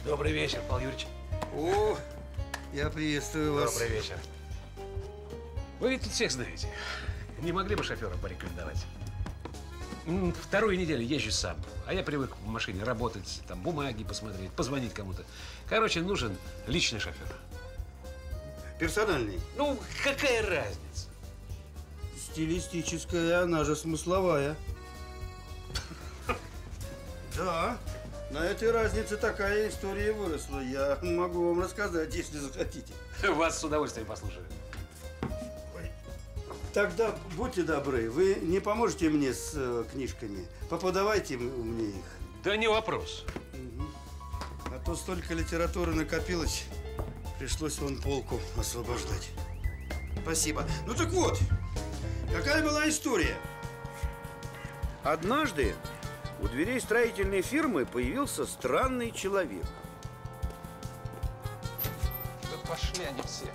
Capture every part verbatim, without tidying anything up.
Добрый вечер, Павел Юрьевич. О, я приветствую вас. Добрый вечер. Вы ведь тут всех знаете. Не могли бы шофера порекомендовать? Вторую неделю езжу сам, а я привык в машине работать, там бумаги посмотреть, позвонить кому-то. Короче, нужен личный шофер. Персональный? Ну, какая разница? Стилистическая, она же смысловая. Да, на этой разнице такая история выросла. Я могу вам рассказать, если захотите. Вас с удовольствием послушаю. Тогда будьте добры, вы не поможете мне с э, книжками? Поподавайте мне их. Да не вопрос. Угу. А то столько литературы накопилось, пришлось вон полку освобождать. Спасибо. Ну так вот, какая была история? Однажды у дверей строительной фирмы появился странный человек. Да пошли они все.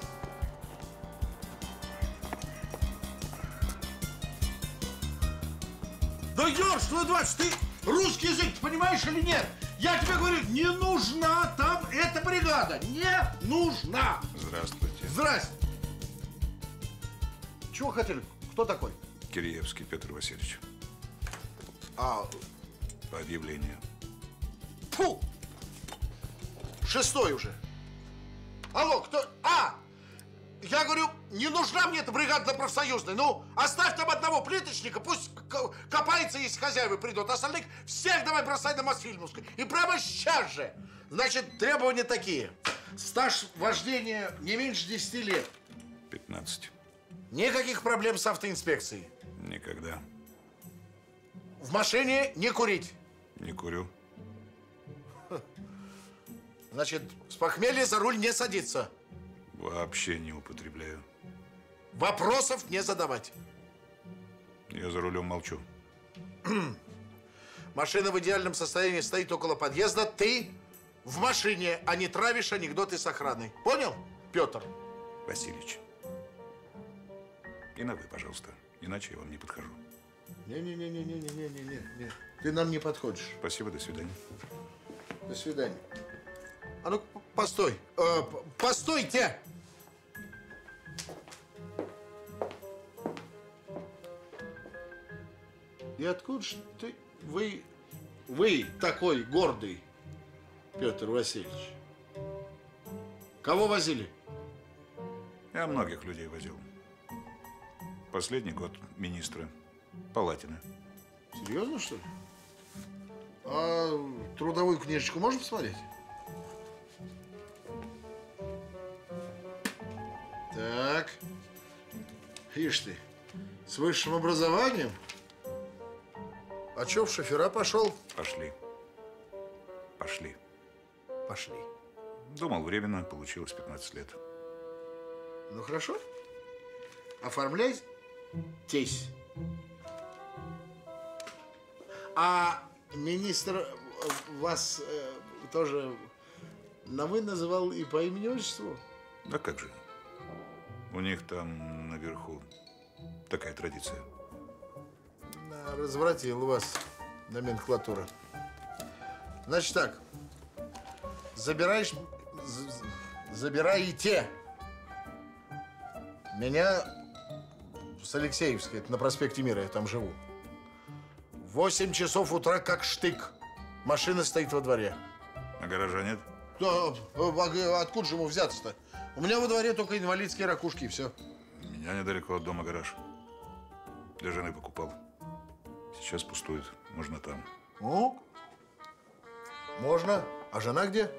Да, Георг, сто двадцать, ты русский язык понимаешь или нет? Я тебе говорю, не нужна там эта бригада. Не нужна. Здравствуйте. Здрасте. Чего хотели? Кто такой? Киреевский Петр Васильевич. А... По объявлению. Фу! Шестой уже. Алло, кто? А! Я говорю, не нужна мне эта бригада профсоюзная. Ну, оставь там одного плиточника, пусть копается, если хозяева придут. Остальных всех давай бросай на Мосфильмовскую. И прямо сейчас же. Значит, требования такие. Стаж вождения не меньше десяти лет. пятнадцать. Никаких проблем с автоинспекцией. Никогда. В машине не курить. Не курю. Значит, с похмелья за руль не садиться. Вообще не употребляю. Вопросов не задавать. Я за рулем молчу. Машина в идеальном состоянии стоит около подъезда. Ты в машине, а не травишь анекдоты с охраной. Понял, Петр? Васильевич. И на вы, пожалуйста. Иначе я вам не подхожу. Не-не-не-не-не-не-не-не. Ты нам не подходишь. Спасибо, до свидания. До свидания. А ну, постой. Э, постойте! И откуда ж ты, вы, вы такой гордый, Петр Васильевич? Кого возили? Я многих людей возил. Последний год министра Палатина. Серьезно, что ли? А трудовую книжечку можно посмотреть? Так. Ишь ты, с высшим образованием? А чё, в шофера пошел? Пошли. Пошли. Пошли. Думал, временно, получилось пятнадцать лет. Ну, хорошо. Оформляйтесь. А министр вас э, тоже на «вы» называл и по имени-отчеству? Да как же. У них там наверху такая традиция. Развратил вас номенклатура. Значит так. Забираешь... Забираете меня с Алексеевской, это на проспекте Мира, я там живу. Восемь часов утра как штык. Машина стоит во дворе. А гаража нет? Да, а откуда же ему взяться-то? У меня во дворе только инвалидские ракушки и все. У меня недалеко от дома гараж. Для жены покупал. Сейчас пустует. Можно там. Ну? Можно. А жена где?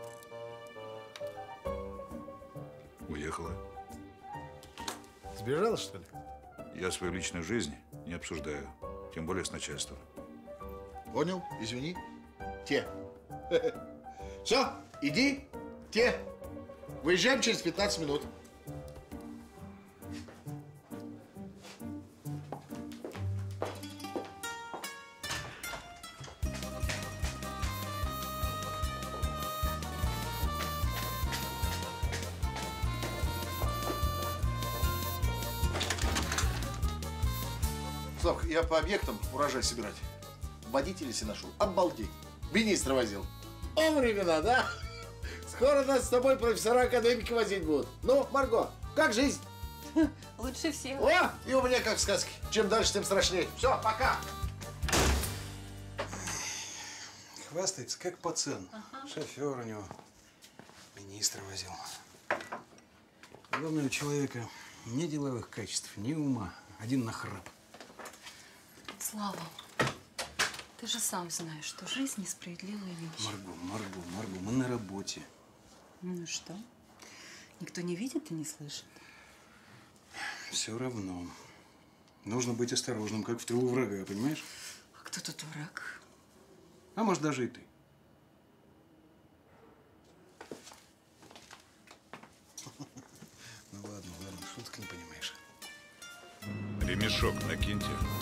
Уехала. Сбежала, что ли? Я свою личную жизнь не обсуждаю. Тем более с начальством. Понял? Извини. Те. Все, иди. Те. Выезжаем через пятнадцать минут. Слав, я по объектам урожай собирать. Водителя себе нашел. Обалдеть. Министра возил. О, времена, да? Скоро нас с тобой профессора академики возить будут. Ну, Марго, как жизнь? Лучше всех. О, и у меня как в сказке. Чем дальше, тем страшнее. Все, пока. Хвастается, как пацан. Ага. Шофер у него. Министра возил. Главное, у человека ни деловых качеств, ни ума. Один нахрап. Слава, ты же сам знаешь, что жизнь несправедливая вещь. Марго, Марго, Марго, мы на работе. Ну и что? Никто не видит и не слышит. Все равно. Нужно быть осторожным, как в тылу врага, понимаешь? А кто тут враг? А может, даже и ты. Ну ладно, ладно, шуток не понимаешь. Ремешок накиньте.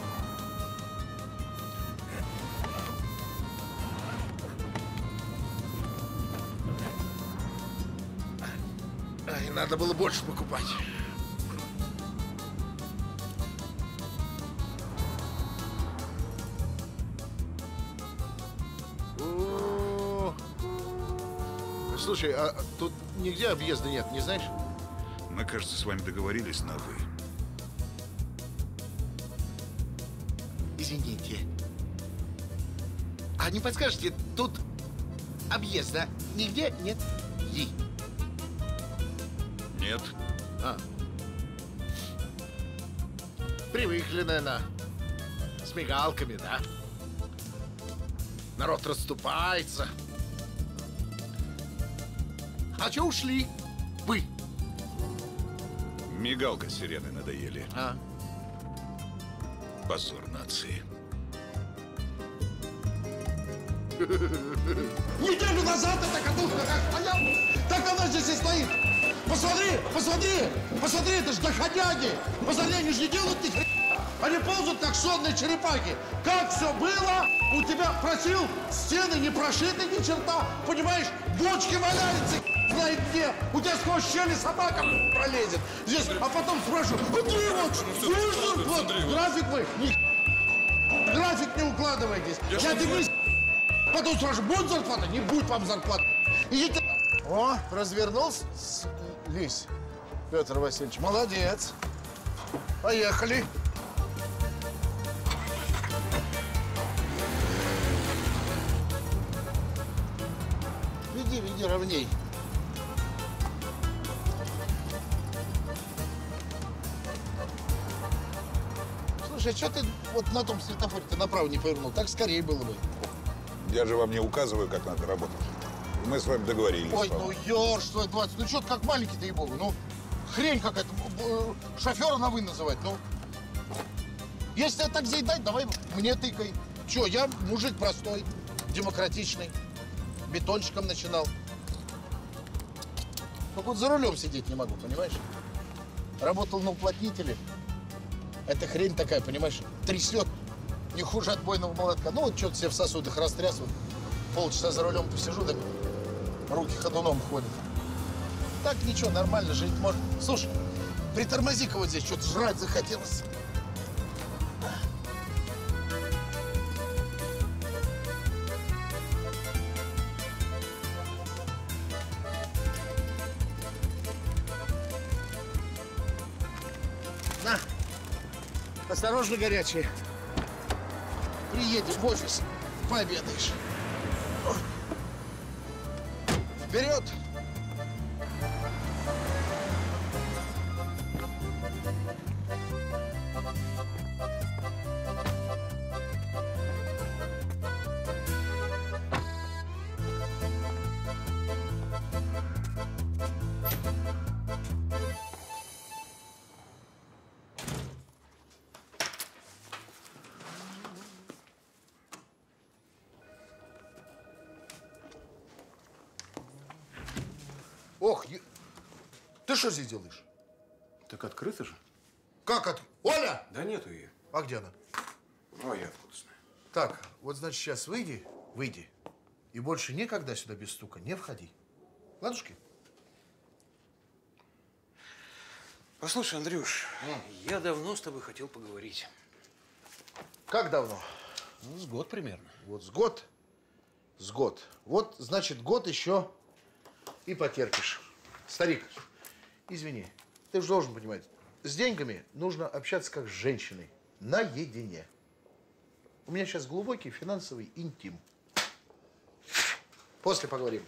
Ай, надо было больше покупать. О, слушай, а тут нигде объезда нет, не знаешь? Мы, кажется, с вами договорились на «вы». Извините. А не подскажете, тут объезда нигде нет? Yi. Нет. А. Привыкли, наверное, с мигалками, да? Народ расступается. А чё ушли? Вы? Мигалка с сиреной надоели. А? Позор нации. Неделю назад эта катушка как стояла, так она здесь и стоит. Посмотри, посмотри, посмотри, это ж доходяги. Посмотри, они же не делают ни хрена. Они ползут, как сонные черепахи. Как все было, у тебя, просил, стены не прошиты ни черта. Понимаешь, бочки валяются, знает где. У тебя сквозь щели собака пролезет. Здесь, а потом спрашиваю, Андрей Иванович, слышно, вот, график вы, ни график не укладываетесь. Я тебе потом спрашиваю, будет зарплата? Не будет вам зарплаты. Идите. О, развернулся, лись, Петр Васильевич, молодец. Поехали. Веди, веди ровней. Слушай, а что ты вот на том светофоре-то направо не повернул? Так скорее было бы. Я же вам не указываю, как надо работать. Мы с вами договорились. Ой, ну ёрш, твой двадцать, ну что ты как маленький-то, ей-богу, ну хрень какая-то, шофера на «вы» называть, ну. Если я так заедать, давай мне тыкай. Чё, я мужик простой, демократичный, бетончиком начинал. Только вот за рулем сидеть не могу, понимаешь? Работал на уплотнителе. Это хрень такая, понимаешь, трясет не хуже отбойного молотка. Ну вот что-то себе в сосудах растряс, вот полчаса за рулем посижу, да руки ходуном ходят. Так ничего, нормально жить можно. Слушай, притормози-ка вот здесь, что-то жрать захотелось. На, осторожно, горячие. Приедешь в офис, пообедаешь. Вперед! Ох, е... ты что здесь делаешь? Так открыто же. Как от... Оля! Да нету ее. А где она? Ну, а я откуда знаю. Так, вот значит сейчас выйди, выйди. И больше никогда сюда без стука не входи. Ладушки? Послушай, Андрюш, mm. я давно с тобой хотел поговорить. Как давно? Ну, с год примерно. Вот с год С год. Вот, значит, год еще и потерпишь. Старик, извини, ты же должен понимать, с деньгами нужно общаться как с женщиной, наедине. У меня сейчас глубокий финансовый интим. После поговорим.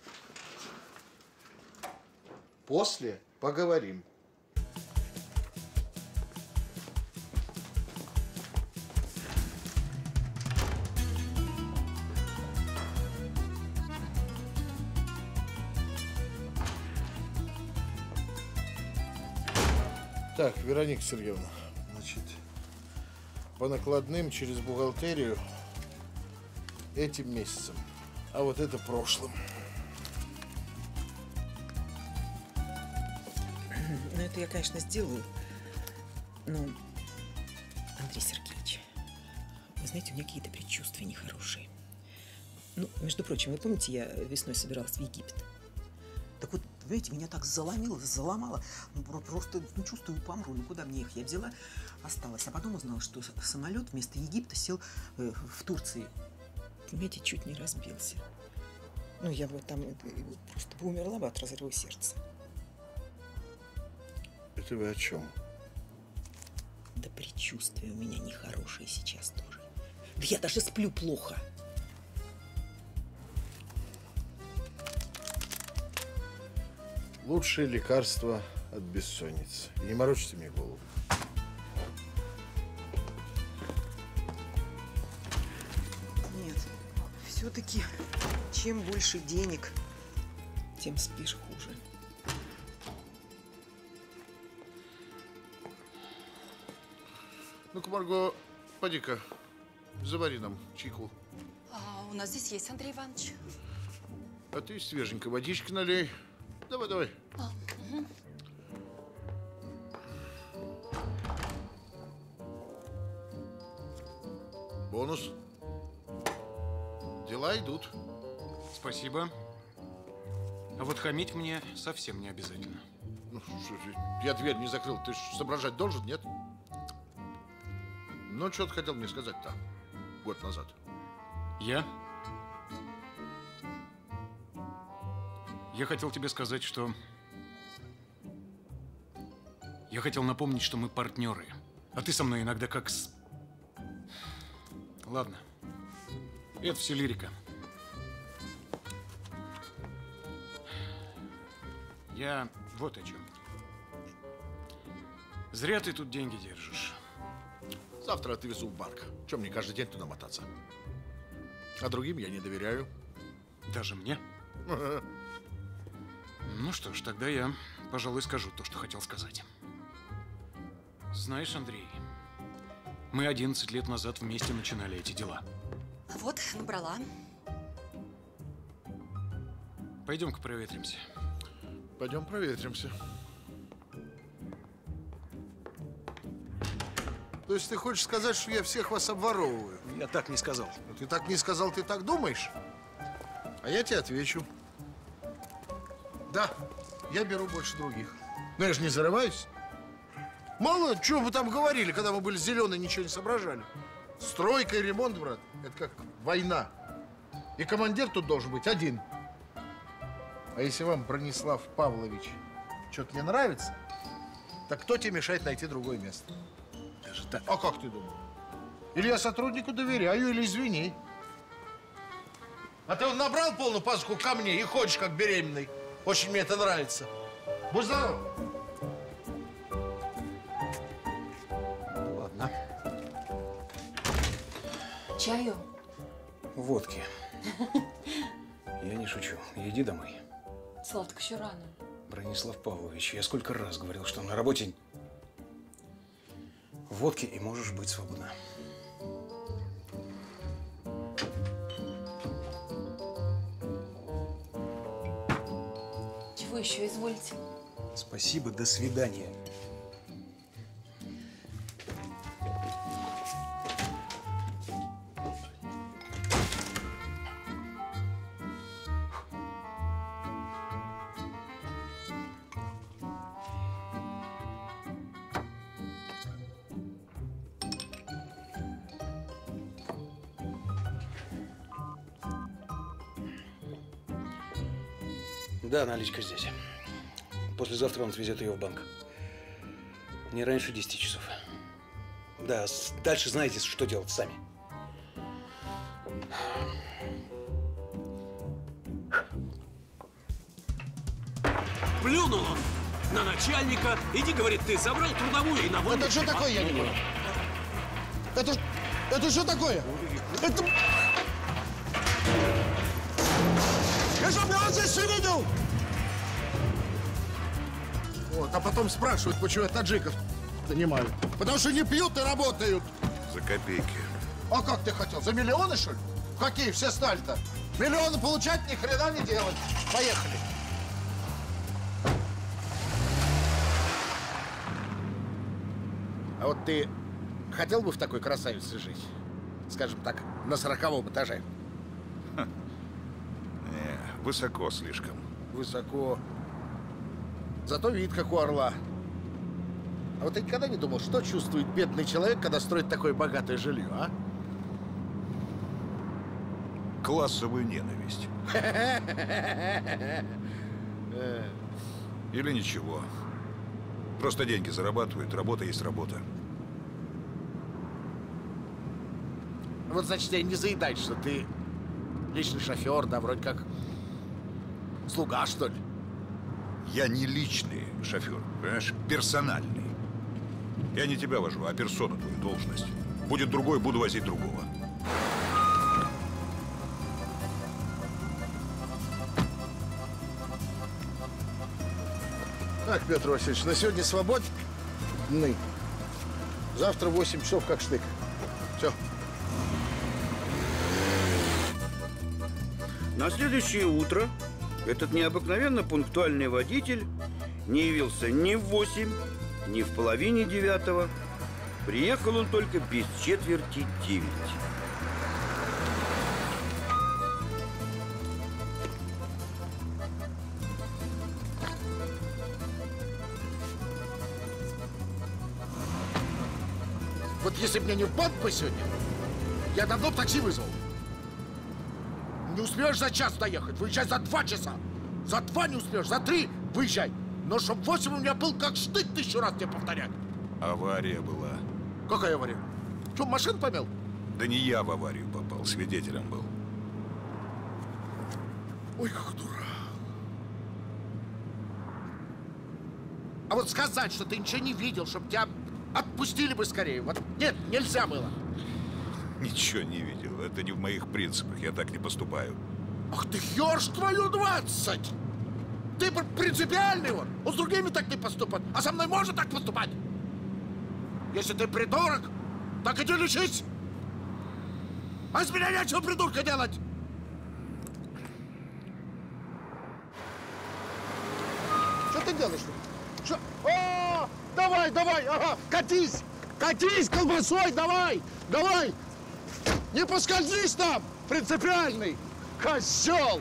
После поговорим. Так, Вероника Сергеевна, значит, по накладным через бухгалтерию этим месяцем, а вот это прошлым. Ну, это я, конечно, сделаю. Но, Андрей Сергеевич, вы знаете, у меня какие-то предчувствия нехорошие. Ну, между прочим, вы помните, я весной собиралась в Египет? Так вот, знаете, меня так заломило, заломало. Ну, просто ну, чувствую, помру. Ну, куда мне их? Я взяла, осталась. А потом узнала, что самолет вместо Египта сел э, в Турции. Понимаете, чуть не разбился. Ну, я бы там э, просто бы умерла бы от разрыва сердца. Это вы о чем? Да предчувствия у меня нехорошие сейчас тоже. Да я даже сплю плохо. Лучшее лекарство от бессонницы. И не морочите мне голову. Нет, все-таки чем больше денег, тем спишь хуже. Ну-ка, Марго, поди-ка, завари нам чайку. А у нас здесь есть, Андрей Иванович. А ты свеженько водички налей. Давай, давай. А, угу. Бонус. Дела идут. Спасибо. А вот хамить мне совсем не обязательно. Ну, что ж, я дверь не закрыл. Ты ж соображать должен, нет? Ну, что ты хотел мне сказать-то год назад? Я? Я хотел тебе сказать, что... Я хотел напомнить, что мы партнеры. А ты со мной иногда как с... Ладно. Это все лирика. Я вот о чем. Зря ты тут деньги держишь. Завтра отвезу в банк. Чем мне каждый день туда мотаться? А другим я не доверяю. Даже мне? Ну что ж, тогда я, пожалуй, скажу то, что хотел сказать. Знаешь, Андрей, мы одиннадцать лет назад вместе начинали эти дела. Вот, набрала. Пойдем-ка проветримся. Пойдем проветримся. То есть ты хочешь сказать, что я всех вас обворовываю? Я так не сказал. Ты так не сказал, ты так думаешь? А я тебе отвечу. Да, я беру больше других. Но я же не зарываюсь. Мало, что вы там говорили, когда мы были зеленые, ничего не соображали. Стройка и ремонт, брат, это как война. И командир тут должен быть один. А если вам, Бронислав Павлович, что-то не нравится, так кто тебе мешает найти другое место? Даже так. А как ты думаешь? Или я сотруднику доверяю, или извини. А ты он набрал полную пазуху камней и ходишь как беременный. Очень мне это нравится. Будь здоров. Ладно. Чаю? Водки. Я не шучу. Иди домой. Слав, так еще рано. Бронислав Павлович, я сколько раз говорил, что на работе водки и можешь быть свободна. Чего еще изволите? Спасибо, до свидания. Да, наличка здесь. Послезавтра он отвезет ее в банк. Не раньше десяти часов. Да, дальше знаете, что делать сами. Плюнул он на начальника. Иди, говорит, ты забрал трудовую и на волю. Это что такое, я не понял? Это, это что такое? Это... Я же вас здесь все видел! Вот, а потом спрашивают, почему я таджиков нанимаю. Потому что не пьют и работают. За копейки. А как ты хотел? За миллионы, что ли? Какие все стали-то? Миллионы получать, ни хрена не делать. Поехали. А вот ты хотел бы в такой красавице жить? Скажем так, на сороковом этаже. Не, высоко слишком. Высоко. Зато вид, как у орла. А вот ты никогда не думал, что чувствует бедный человек, когда строит такое богатое жилье, а? Классовую ненависть. Или ничего. Просто деньги зарабатывают, работа есть работа. Вот, значит, тебя не заедает, что ты личный шофер, да, вроде как слуга, что ли? Я не личный шофер, понимаешь, персональный. Я не тебя вожу, а персону твою, должность. Будет другой, буду возить другого. Так, Петр Васильевич, на сегодня свободны. Завтра в восемь часов как штык. Все. На следующее утро этот необыкновенно пунктуальный водитель не явился ни в восемь, ни в половине девятого. Приехал он только без четверти девять. Вот если бы мне не в банк бы сегодня, я давно бы такси вызвал. Не успеешь за час доехать, выезжай за два часа. За два не успеешь, за три выезжай. Но чтоб восемь у меня был как штык, тысячу раз тебе повторять. Авария была. Какая авария? Что, машину помял? Да не я в аварию попал, свидетелем был. Ой, как дурак. А вот сказать, что ты ничего не видел, чтобы тебя отпустили бы скорее. Вот нет, нельзя было. Ничего не видел. Это не в моих принципах. Я так не поступаю. Ах ты, ешь твою двадцать! Ты принципиальный вот. Он с другими так не поступает. А со мной можно так поступать? Если ты придурок, так иди лечись. А из меня нечего придурка делать. Что ты делаешь? Что? О, давай, давай, ага, катись! Катись колбасой, давай! Давай! Не поскользнись там, принципиальный! Козел!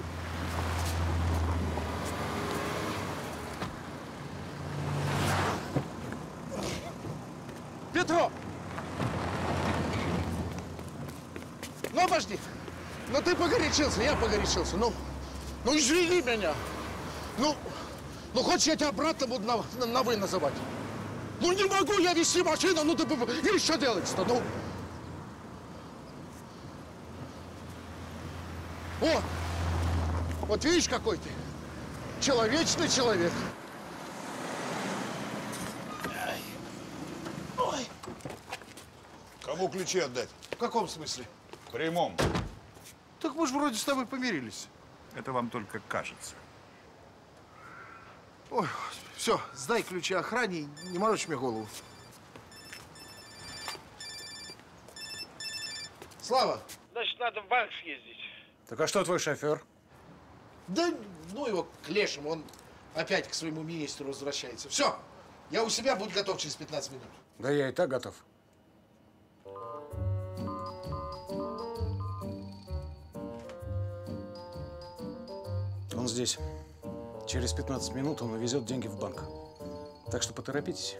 Петро! Ну, обожди. Ну, ты погорячился, я погорячился. Ну, ну, извини меня. Ну, ну, хочешь, я тебя обратно буду на, на, на «вы» называть? Ну, не могу я вести машину, ну, ты, и что делать-то, ну? Вот. Вот видишь, какой ты человечный человек. Ой. Кому ключи отдать? В каком смысле? В прямом. Так мы же вроде с тобой помирились. Это вам только кажется. Ой, все, сдай ключи охране и не морочь мне голову. Слава! Значит, надо в банк съездить. Так а что твой шофер? Да ну его к лешему, он опять к своему министру возвращается. Все, я у себя, будь готов через пятнадцать минут. Да я и так готов. Он здесь. Через пятнадцать минут он увезет деньги в банк. Так что поторопитесь.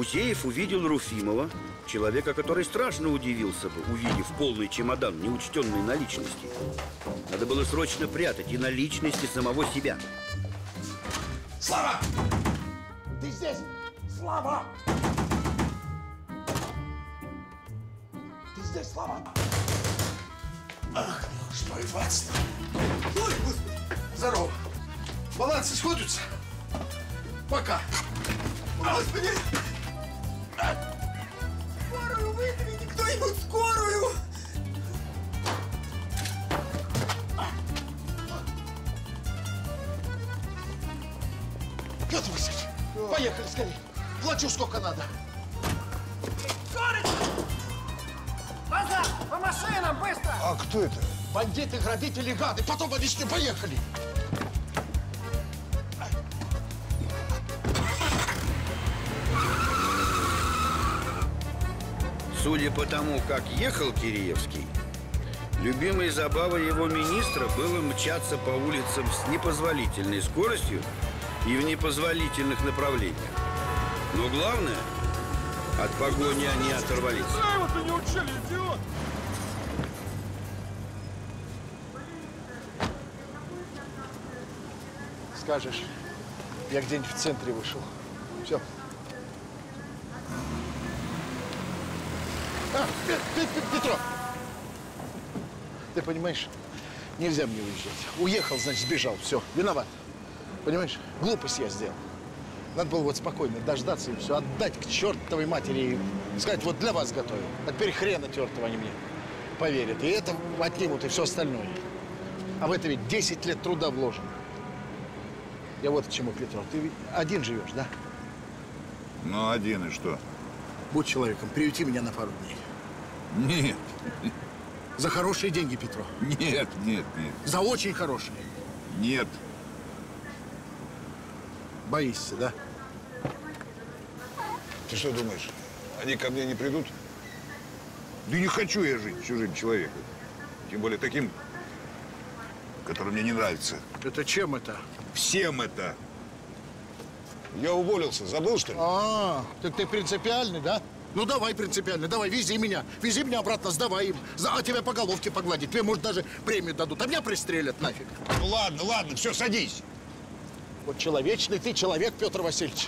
Гусеев увидел Руфимова, человека, который страшно удивился бы, увидев полный чемодан неучтенной наличности. Надо было срочно прятать и наличности самого себя. Слава! Ты здесь? Слава! Ты здесь, Слава? Ах, ну что и двадцать. Ой, Господи! Здорово! Балансы сходятся? Пока! Господи! Скорую вызовите кто-нибудь, скорую! Петр Васильевич, поехали скорее. Плачу сколько надо. Скорость! Базар! По машинам, быстро! А кто это? Бандиты, грабители, гады. Потом объясню. Поехали. Судя по тому, как ехал Киреевский, любимой забавой его министра было мчаться по улицам с непозволительной скоростью и в непозволительных направлениях. Но главное, от погони они оторвались. Вы не учили, идиот! Скажешь, я где-нибудь в центре вышел. Все. А, Петро! Ты понимаешь, нельзя мне уезжать. Уехал, значит, сбежал. Все, виноват. Понимаешь? Глупость я сделал. Надо было вот спокойно дождаться и все, отдать к чертовой матери и сказать, вот для вас готовил. А теперь хрена тертого они мне поверят. И это отнимут, и все остальное. А в это ведь десять лет труда вложено. Я вот к чему, Петро. Ты ведь один живешь, да? Ну, один и что? Будь человеком, приюти меня на пару дней. Нет. За хорошие деньги, Петро. Нет, нет, нет. За очень хорошие. Нет. Боишься, да? Ты что думаешь, они ко мне не придут? Да не хочу я жить чужим человеком. Тем более таким, который мне не нравится. Это чем это? Всем это. Я уволился, забыл, что ли? А, так ты принципиальный, да? Ну давай принципиально, давай, вези меня. Вези меня обратно, сдавай им. За- А тебя по головке погладить. Тебе, может, даже премию дадут. А меня пристрелят нафиг. Ну ладно, ладно, все, садись. Вот человечный ты человек, Петр Васильевич.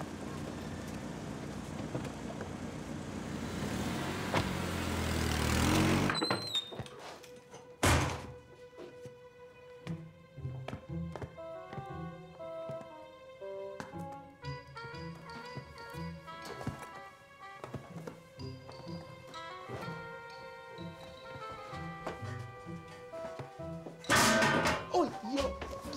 Ой, ё...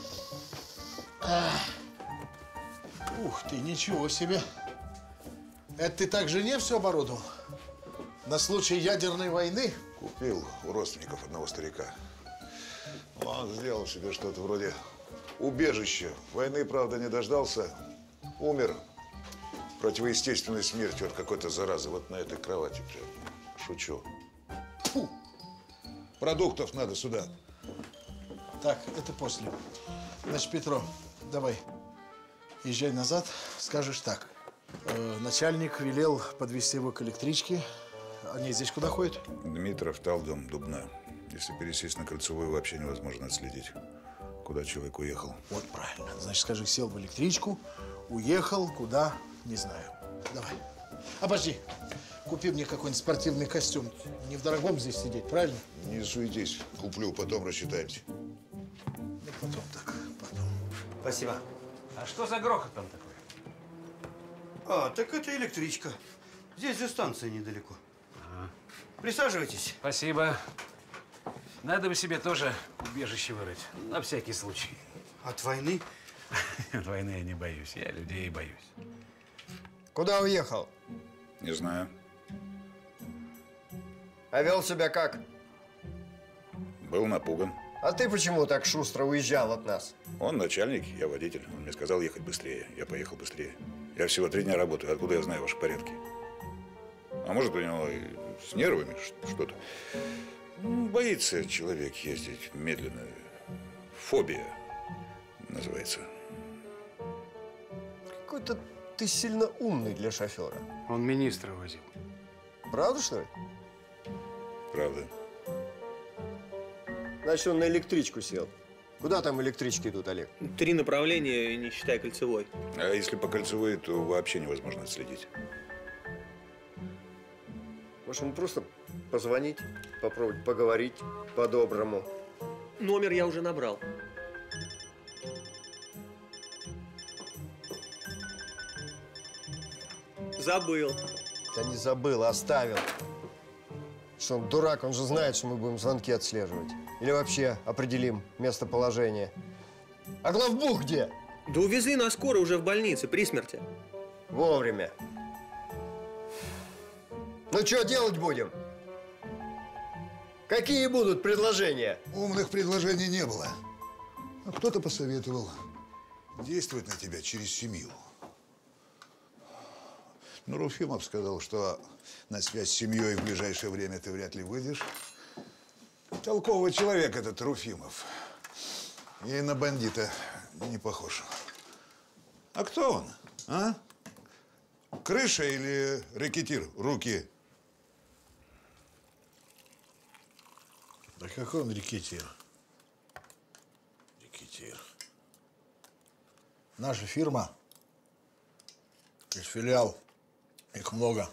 Ах. Ух ты, ничего себе. Это ты так жене все оборудовал? На случай ядерной войны? Купил у родственников одного старика. Он сделал себе что-то вроде убежища. Войны, правда, не дождался. Умер противоестественной смертью от какой-то заразы. Вот на этой кровати прям. Шучу. Фу. Продуктов надо сюда. Так, это после. Значит, Петро, давай, езжай назад, скажешь так. Э, начальник велел подвезти его к электричке. Они здесь куда ходят? Дмитров, Талдом, Дубна. Если пересесть на Кольцевую, вообще невозможно отследить, куда человек уехал. Вот правильно. Значит, скажи, сел в электричку, уехал, куда, не знаю. Давай. Обожди. Купи мне какой-нибудь спортивный костюм. Не в дорогом здесь сидеть, правильно? Не суетись. Куплю, потом рассчитаемся. Ну, потом так, потом. Спасибо. А что за грохот там такой? А, так это электричка. Здесь же станция недалеко. Ага. Присаживайтесь. Спасибо. Надо бы себе тоже убежище вырыть. На всякий случай. От войны? От войны я не боюсь. Я людей боюсь. Куда уехал? Не знаю. А вел себя как? Был напуган. А ты почему так шустро уезжал от нас? Он начальник, я водитель. Он мне сказал ехать быстрее. Я поехал быстрее. Я всего три дня работаю. Откуда я знаю ваши порядки? А может, у него и с нервами что-то? Ну, боится человек ездить медленно. Фобия называется. Какой-то ты сильно умный для шофера. Он министра возил. Правда, что ли? Правда. Значит, он на электричку сел. Куда там электрички идут, Олег? Три направления, не считая кольцевой. А если по кольцевой, то вообще невозможно отследить. Может, ему просто позвонить, попробовать поговорить по-доброму? Номер я уже набрал. Забыл. Да не забыл, оставил. Что он дурак, он же знает, что мы будем звонки отслеживать. Или вообще определим местоположение. А главбух где? Да увезли на скорой уже в больнице, при смерти. Вовремя. Ну что делать будем? Какие будут предложения? Умных предложений не было. А кто-то посоветовал действовать на тебя через семью. Ну, Руфимов сказал, что на связь с семьей в ближайшее время ты вряд ли выйдешь. Толковый человек этот Руфимов. И на бандита не похож. А кто он, а? Крыша или рэкетир? Руки. Да какой он рэкетир? Рэкетир. Наша фирма, то есть филиал, их много.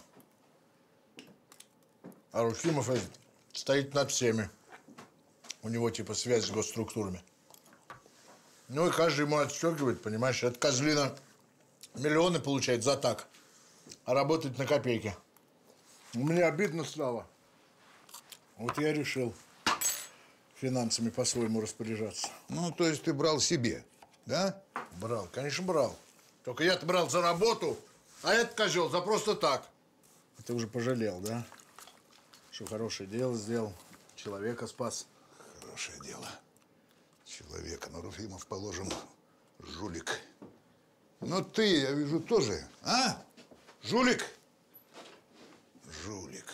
А Руфимов этот стоит над всеми. У него типа связь с госструктурами. Ну и каждый ему отстегивает, понимаешь, эта козлина миллионы получает за так, а работает на копейки. Мне обидно стало. Вот я решил финансами по-своему распоряжаться. Ну, то есть ты брал себе, да? Брал, конечно, брал. Только я-то брал за работу, а этот козел за просто так. Ты уже пожалел, да? Что хорошее дело сделал, человека спас. Хорошее дело. Человека, но Руфимов, положим, жулик. Но ты, я вижу, тоже, а? Жулик? Жулик.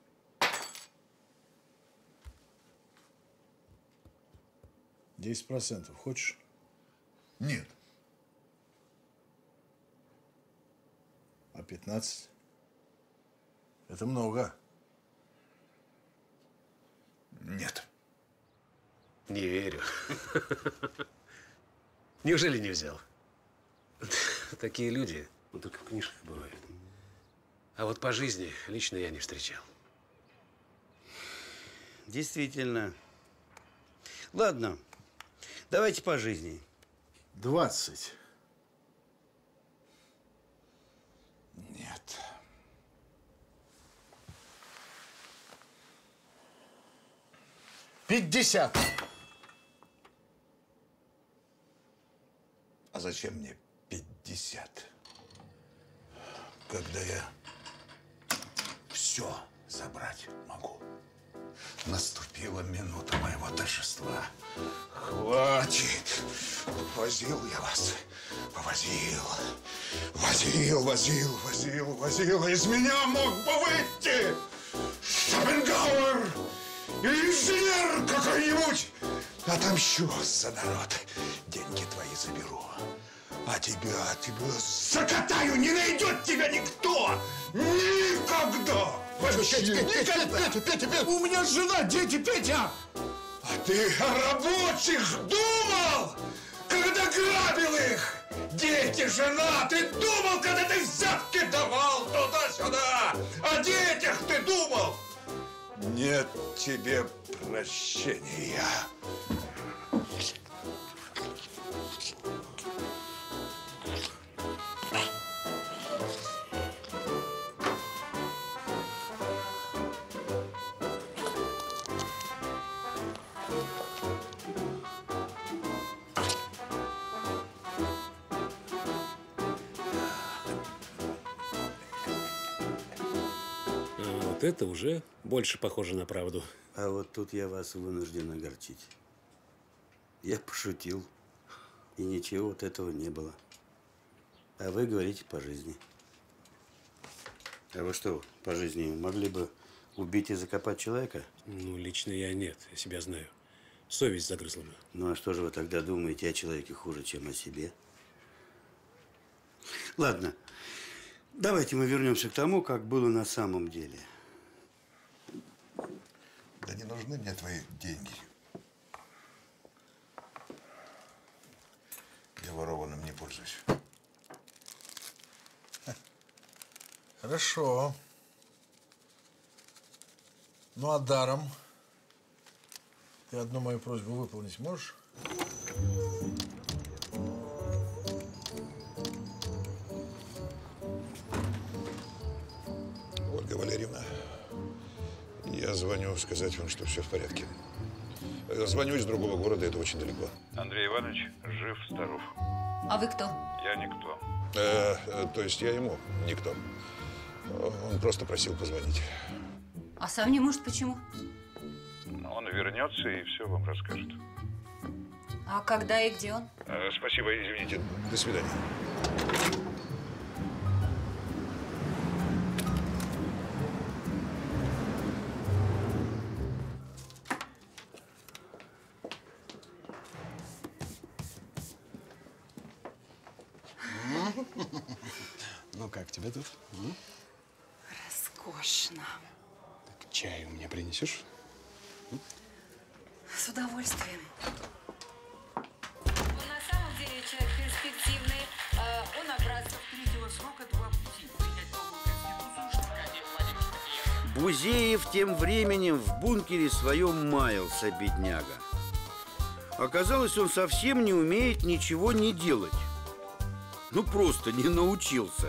десять процентов хочешь? Нет. А пятнадцать? Это много. Нет. Не верю. Неужели не взял? Такие люди, ну, только в книжках бывают. А вот по жизни лично я не встречал. Действительно. Ладно, давайте по жизни. Двадцать. Нет. Пятьдесят. А зачем мне пятьдесят? Когда я все забрать могу. Наступила минута моего торжества. Хватит. Возил я вас. Повозил. Возил, возил, возил, возил. Из меня мог бы выйти Шопенгауэр или инженер какой-нибудь. Отомщу за народ. Деньги твои заберу. А тебя, тебя закатаю. Не найдет тебя никто. Никогда. Вообще никогда. Петя, Петя, Петя, у меня жена, дети, Петя! А ты о рабочих думал, когда грабил их? Дети, жена, ты думал, когда ты взятки давал туда-сюда? О детях ты думал? Нет тебе прощения. Вот это уже больше похоже на правду. А вот тут я вас вынужден огорчить. Я пошутил, и ничего вот этого не было. А вы говорите по жизни. А вы что, по жизни могли бы убить и закопать человека? Ну, лично я нет, я себя знаю. Совесть загрызла бы. Ну, а что же вы тогда думаете о человеке хуже, чем о себе? Ладно, давайте мы вернемся к тому, как было на самом деле. Да не нужны мне твои деньги. Я ворованным не пользуюсь. Хорошо. Ну, а даром? Ты одну мою просьбу выполнить можешь? Ольга Валерьевна, я звоню сказать вам, что все в порядке. Звоню из другого города, это очень далеко. Андрей Иванович жив, здоров. А вы кто? Я никто. Э, э, то есть я ему никто. Он просто просил позвонить. А сам не может почему? Он вернется и все вам расскажет. А когда и где он? Э, спасибо, извините. До свидания. Ну как тебе тут? М? Роскошно. Так чаю мне принесешь? М? С удовольствием. Он на самом деле человек перспективный. А он образцов третьего срока два пути. Принять новую конституцию, что Владимир Владимирович. Бузеев тем временем в бункере своем маялся, бедняга. Оказалось, он совсем не умеет ничего не делать. Ну, просто не научился.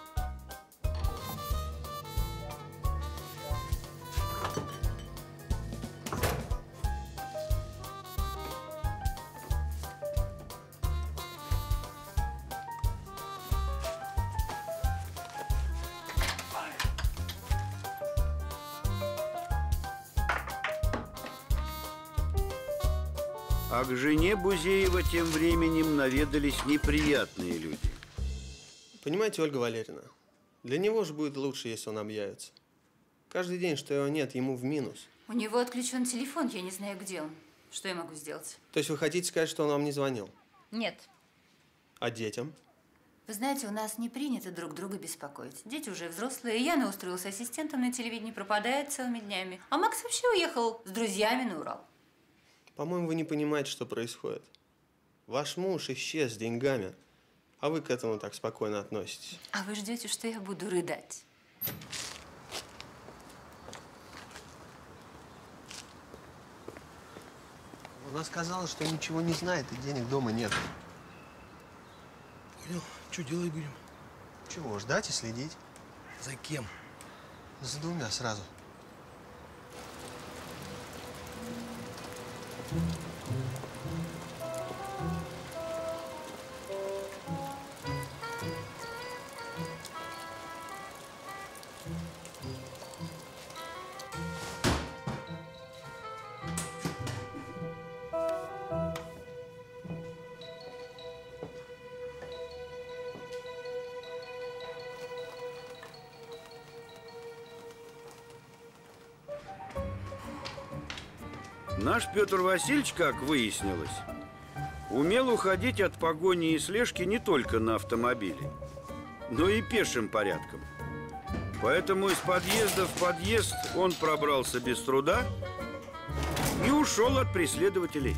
А к жене Бузеева тем временем наведались неприятные люди. Понимаете, Ольга Валерьевна, для него же будет лучше, если он объявится. Каждый день, что его нет, ему в минус. У него отключен телефон, я не знаю, где он. Что я могу сделать? То есть вы хотите сказать, что он вам не звонил? Нет. А детям? Вы знаете, у нас не принято друг друга беспокоить. Дети уже взрослые. Яна устроился ассистентом на телевидении, пропадает целыми днями. А Макс вообще уехал с друзьями на Урал. По-моему, вы не понимаете, что происходит. Ваш муж исчез с деньгами, а вы к этому так спокойно относитесь. А вы ждете, что я буду рыдать? Она сказала, что ничего не знает и денег дома нет. Понял. Что делать будем? Чего, ждать и следить? За кем? За двумя сразу. Наш Петр Васильевич, как выяснилось, умел уходить от погони и слежки не только на автомобиле, но и пешим порядком. Поэтому из подъезда в подъезд он пробрался без труда и ушел от преследователей.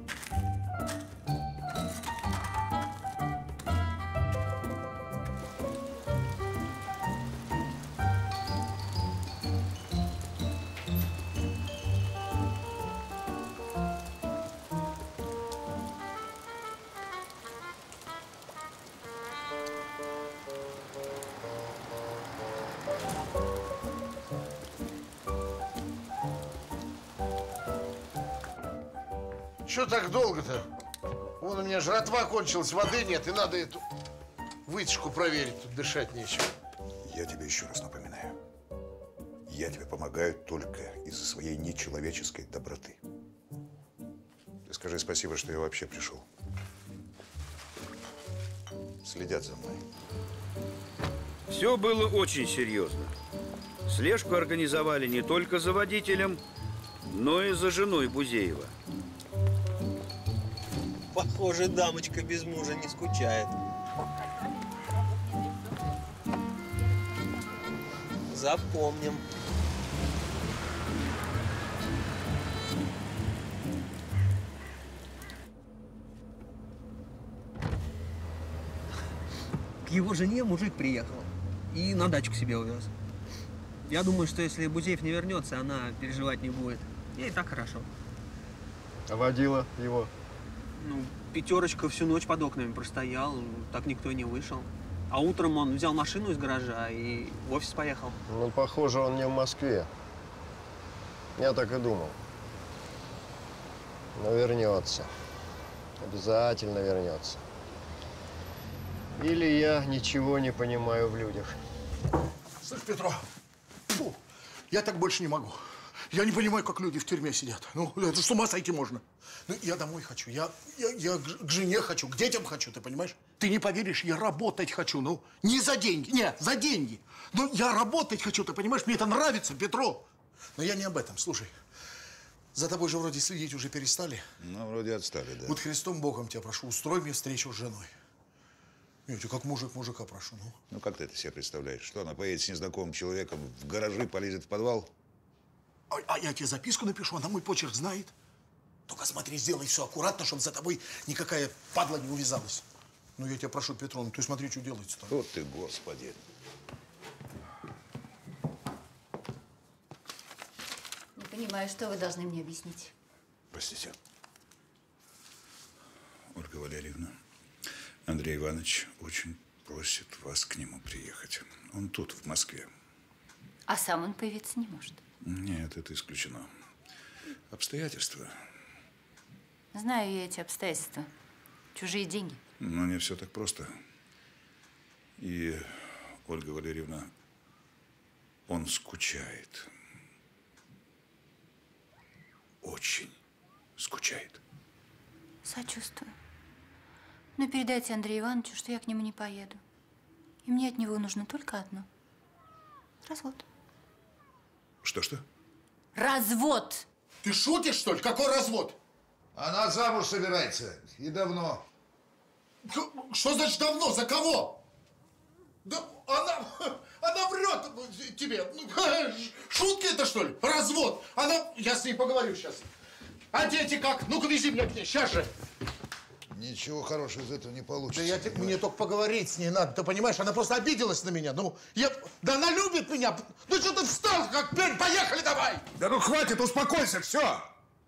Что так долго-то? Вон у меня жратва кончилась, воды нет, и надо эту вытяжку проверить, тут дышать нечего. Я тебе еще раз напоминаю. Я тебе помогаю только из-за своей нечеловеческой доброты. Ты скажи спасибо, что я вообще пришел. Следят за мной. Все было очень серьезно. Слежку организовали не только за водителем, но и за женой Бузеева. Похоже, дамочка без мужа не скучает. Запомним. К его жене мужик приехал и на дачу к себе увез. Я думаю, что если Бузеев не вернется, она переживать не будет. Ей так хорошо. А водила его? Ну, пятерочка всю ночь под окнами простоял, так никто и не вышел. А утром он взял машину из гаража и в офис поехал. Ну, похоже, он не в Москве. Я так и думал. Но вернется. Обязательно вернется. Или я ничего не понимаю в людях. Слышь, Петро, фу, я так больше не могу. Я не понимаю, как люди в тюрьме сидят. Ну, это с ума сойти можно. Ну, я домой хочу, я, я, я к жене хочу, к детям хочу, ты понимаешь? Ты не поверишь, я работать хочу, ну, не за деньги, нет, за деньги. Ну, я работать хочу, ты понимаешь, мне это нравится, Петро. Но я не об этом, слушай. За тобой же вроде следить уже перестали. Ну, вроде отстали, да. Вот Христом Богом тебя прошу, устрой мне встречу с женой. Я тебя как мужик мужика прошу, ну. Ну, как ты это себе представляешь? Что, она поедет с незнакомым человеком в гаражи, полезет в подвал? А, а я тебе записку напишу, она мой почерк знает. Только смотри, сделай все аккуратно, чтобы за тобой никакая падла не увязалась. Ну, я тебя прошу, Петро, ну ты смотри, что делается-то. Вот ты, Господи. Не понимаю, что вы должны мне объяснить. Простите. Ольга Валерьевна, Андрей Иванович очень просит вас к нему приехать. Он тут, в Москве. А сам он появиться не может. Нет, это исключено. Обстоятельства. Знаю я эти обстоятельства. Чужие деньги. Но не все так просто. И, Ольга Валерьевна, он скучает. Очень скучает. Сочувствую. Но передайте Андрею Ивановичу, что я к нему не поеду. И мне от него нужно только одно. Развод. Что-что? Развод! Ты шутишь, что ли? Какой развод? Она замуж собирается. И давно. Что значит давно? За кого? Да она, она врет тебе. Шутки это, что ли? Развод. Она, я с ней поговорю сейчас. А дети как? Ну-ка, вези меня к ней, сейчас же. Ничего хорошего из этого не получится. Да я тебе, мне только поговорить с ней надо, ты понимаешь? Она просто обиделась на меня. Ну, я, да она любит меня. Ну что ты встал, как пень? Поехали давай! Да ну хватит, успокойся, все.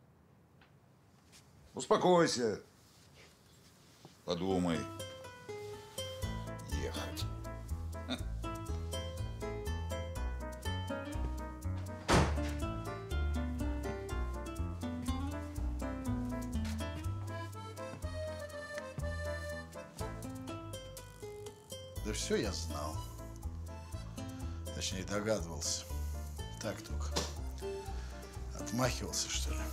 Успокойся. Подумай. Ехать. Да все я знал. Точнее, догадывался. Так только. Отмахивался, что ли.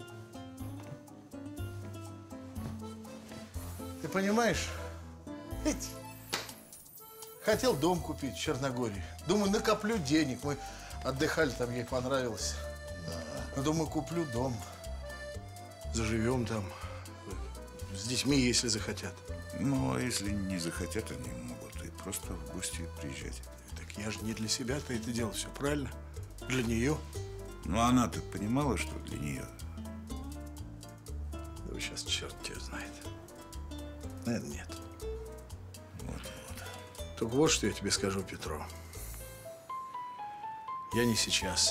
Ты понимаешь, ведь хотел дом купить в Черногории. Думаю, накоплю денег. Мы отдыхали там, ей понравилось. Да. Ну, думаю, куплю дом. Заживем там. С детьми, если захотят. Ну, а если не захотят, они могут и просто в гости приезжать. Так я же не для себя-то это делал, все правильно? Для нее. Ну, она-то понимала, что для нее. Да вы сейчас черт тебя знает. Наверное, нет. Вот-вот. Только вот что я тебе скажу, Петро. Я не сейчас.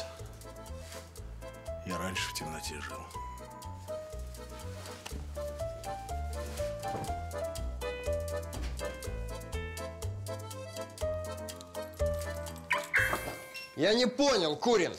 Я раньше в темноте жил. Я не понял, Курин.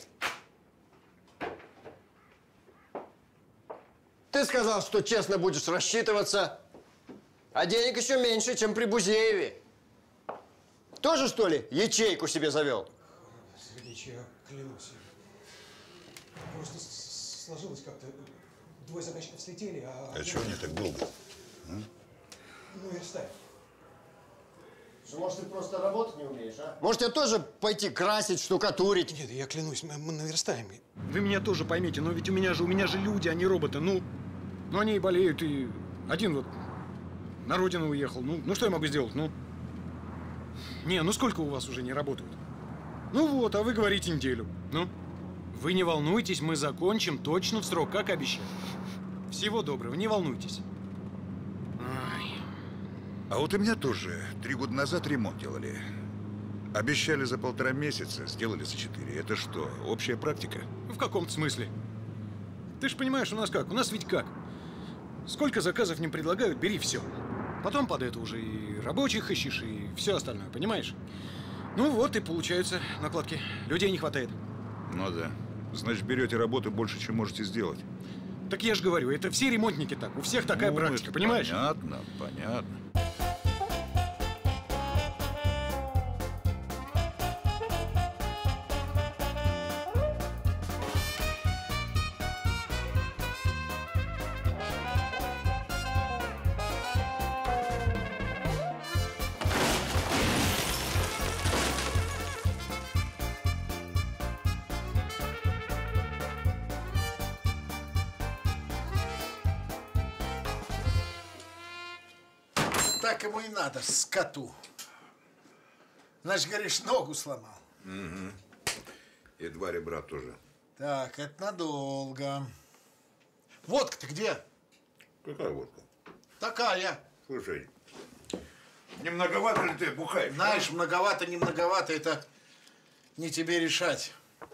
Ты сказал, что честно будешь рассчитываться, а денег еще меньше, чем при Бузееве. Тоже, что ли, ячейку себе завел? Сергеич, я клянусь. Просто сложилось как-то. Двое заказчиков слетели, а... А чего они так долго? А? Ну, верстай. Может, ты просто работать не умеешь, а? Может, тебе тоже пойти красить, штукатурить? Нет, я клянусь, мы, мы наверстаем. Вы меня тоже поймите, но ведь у меня же, у меня же люди, а не роботы. Ну, ну они и болеют, и один вот на родину уехал. Ну, ну что я могу сделать? Ну, не, ну сколько у вас уже не работают? Ну вот, а вы говорите неделю. Ну, вы не волнуйтесь, мы закончим точно в срок, как обещали. Всего доброго, не волнуйтесь. Ай. А вот у меня тоже три года назад ремонт делали. Обещали за полтора месяца, сделали за четыре. Это что, общая практика? В каком-то смысле. Ты же понимаешь, у нас как? У нас ведь как? Сколько заказов не предлагают, бери все. Потом под это уже и рабочих ищешь, и все остальное, понимаешь? Ну вот и получаются накладки. Людей не хватает. Ну да. Значит, берете работы больше, чем можете сделать. Так я же говорю, это все ремонтники так. У всех такая ну, практика, понимаешь? Понятно, понятно. Так ему и надо, скоту. Значит, говоришь, ногу сломал. Угу. И два ребра тоже. Так, это надолго. Водка-то где? Какая водка? Такая. Слушай, не многовато ли ты бухаешь? Знаешь, многовато, не многовато, это не тебе решать.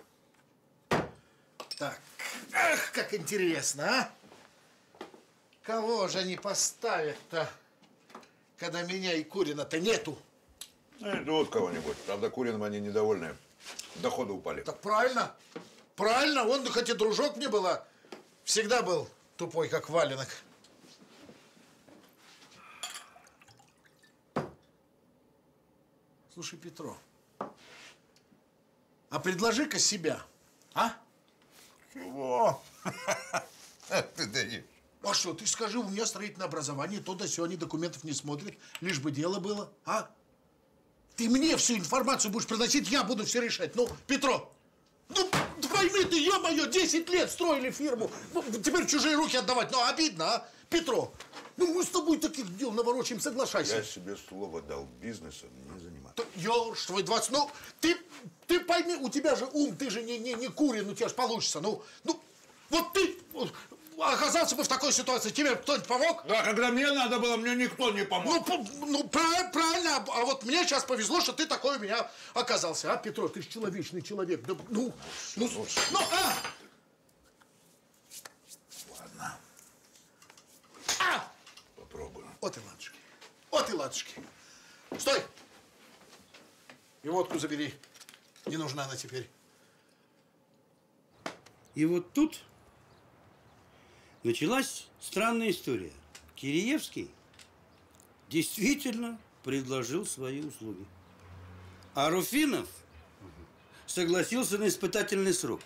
Так, эх, как интересно, а? Кого же они поставят-то, когда меня и Курина-то нету? Найдут кого-нибудь. Правда, Куриным они недовольны. Доходы упали. Так правильно. Правильно. Он, хоть и дружок мне была, всегда был тупой, как валенок. Слушай, Петро, а предложи-ка себя, а? Чего? Ты даешь. А что, ты скажи, у меня строительное образование, то да сё, они документов не смотрят, лишь бы дело было, а? Ты мне всю информацию будешь приносить, я буду все решать. Ну, Петро, ну, пойми ты, ё-моё, десять лет строили фирму, ну, теперь чужие руки отдавать, ну, обидно, а? Петро, ну, мы с тобой таких дел наворочаем, соглашайся. Я себе слово дал, бизнесом не заниматься. Ёж, твой двадцать, ну, ты, ты пойми, у тебя же ум, ты же не, не, не Курин, у тебя же получится, ну, ну, вот ты... Оказался бы в такой ситуации, тебе кто-нибудь помог? Да, когда мне надо было, мне никто не помог. Ну, ну правильно, а вот мне сейчас повезло, что ты такой у меня оказался. А, Петро, ты же человечный человек. Да, ну, ну, ну, ну, а! Ладно. А! Попробую. Вот и ладушки. Вот и ладушки. Стой! И водку забери. Не нужна она теперь. И вот тут началась странная история. Киреевский действительно предложил свои услуги. А Руфинов согласился на испытательный срок.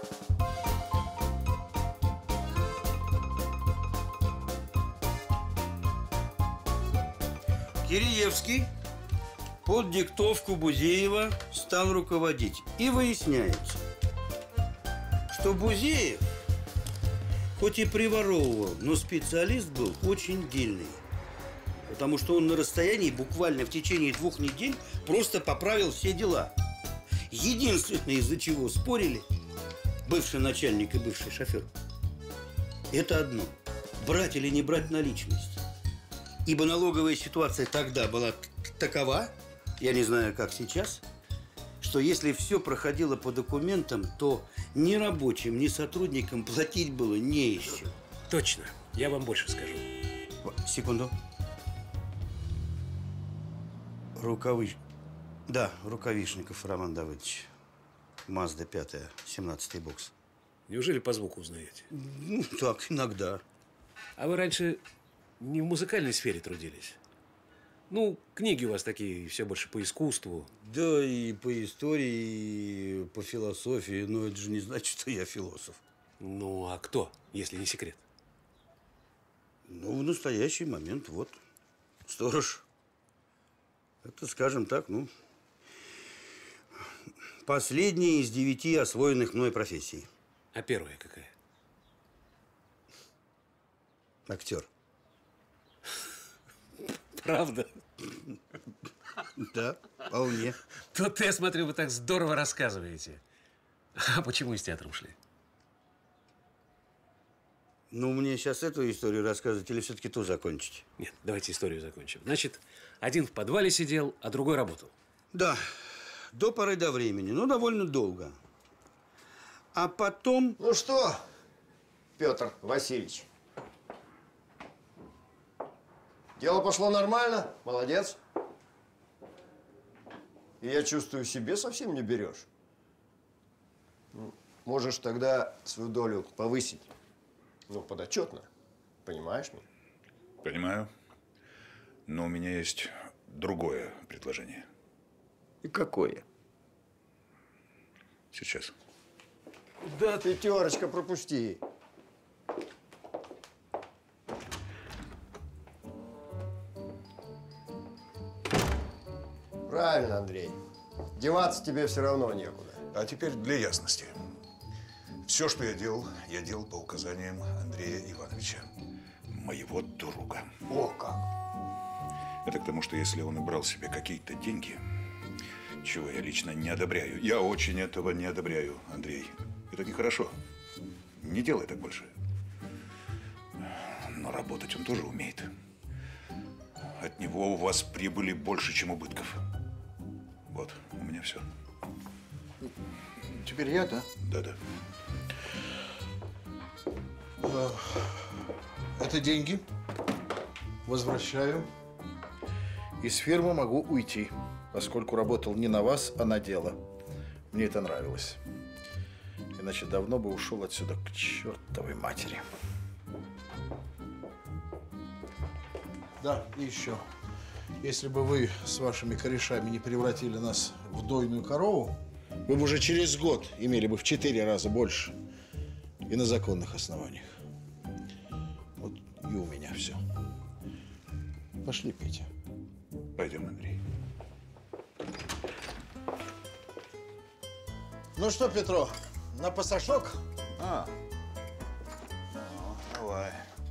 Киреевский под диктовку Бузеева стал руководить. И выясняется, что Бузеев хоть и приворовывал, но специалист был очень дельный. Потому что он на расстоянии буквально в течение двух недель просто поправил все дела. Единственное, из-за чего спорили бывший начальник и бывший шофер, это одно – брать или не брать наличность. Ибо налоговая ситуация тогда была такова, я не знаю, как сейчас, что если все проходило по документам, то ни рабочим, ни сотрудникам платить было не из чего. Точно. Я вам больше скажу. Секунду. Рукавыш... Да, Рукавишников Роман Давыдович. Мазда пятая, семнадцатый бокс. Неужели по звуку узнаете? Ну, так, иногда. А вы раньше не в музыкальной сфере трудились? Ну, книги у вас такие, все больше по искусству. Да, и по истории, и по философии, но это же не значит, что я философ. Ну, а кто, если не секрет? Ну, в настоящий момент, вот, сторож. Это, скажем так, ну, последняя из девяти освоенных мной профессий. А первая какая? Актер. Правда? Да. Вполне. Тут, я смотрю, вы так здорово рассказываете. А почему из театра ушли? Ну, мне сейчас эту историю рассказывать или все-таки ту закончить? Нет, давайте историю закончим. Значит, один в подвале сидел, а другой работал. Да, до поры до времени, но довольно долго. А потом… Ну что, Петр Васильевич, дело пошло нормально, молодец. И я чувствую, себе совсем не берешь. Можешь тогда свою долю повысить. Ну, подотчетно. Понимаешь меня? Понимаю. Но у меня есть другое предложение. И какое? Сейчас. Да, пятерочка, пропусти. Правильно, Андрей. Деваться тебе все равно некуда. А теперь для ясности. Все, что я делал, я делал по указаниям Андрея Ивановича, моего друга. О, как! Это к тому, что если он и брал себе какие-то деньги, чего я лично не одобряю, я очень этого не одобряю, Андрей. Это нехорошо. Не делай так больше. Но работать он тоже умеет. От него у вас прибыли больше, чем убытков. Вот, у меня все. Теперь я, да? Да-да. Это деньги. Возвращаю. Из фирмы могу уйти, поскольку работал не на вас, а на дело. Мне это нравилось. Иначе давно бы ушел отсюда к чертовой матери. Да, и еще. Если бы вы с вашими корешами не превратили нас в дойную корову, вы бы уже через год имели бы в четыре раза больше. И на законных основаниях. Вот и у меня все. Пошли, Петя. Пойдем, Андрей. Ну что, Петро, на пасашок? А. Ну, давай.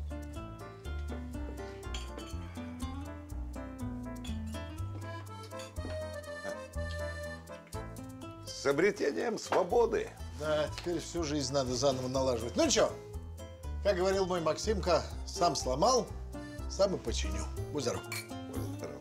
С обретением свободы. Да, теперь всю жизнь надо заново налаживать. Ну что, как говорил мой Максимка, сам сломал, сам и починю. Будь здоров. Будь здоров.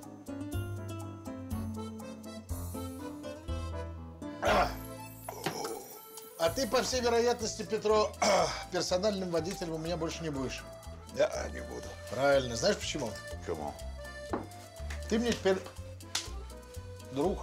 А ты, по всей вероятности, Петро, персональным водителем у меня больше не будешь. Да, не буду. Правильно. Знаешь почему? Кому? Ты мне теперь друг.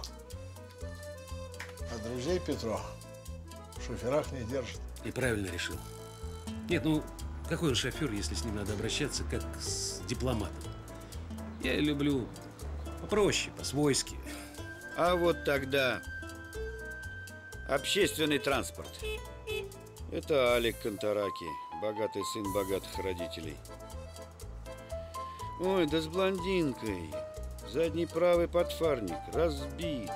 А друзей, Петро, в шоферах не держит. И правильно решил. Нет, ну, какой он шофер, если с ним надо обращаться, как с дипломатом? Я люблю попроще, по-свойски. А вот тогда общественный транспорт. Это Алик Контараки, богатый сын богатых родителей. Ой, да с блондинкой. Задний правый подфарник разбит.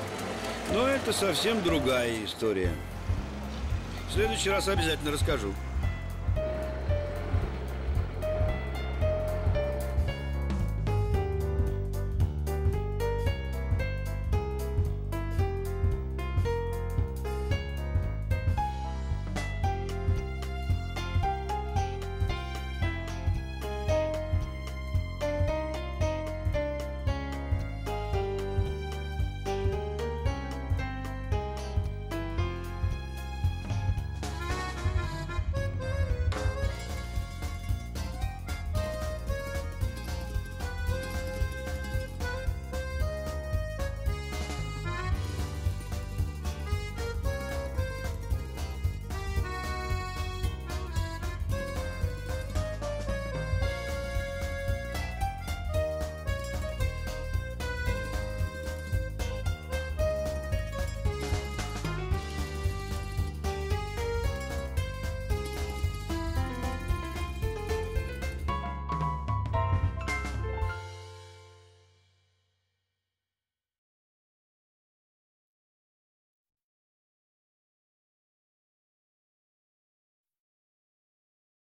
Но это совсем другая история. В следующий раз обязательно расскажу.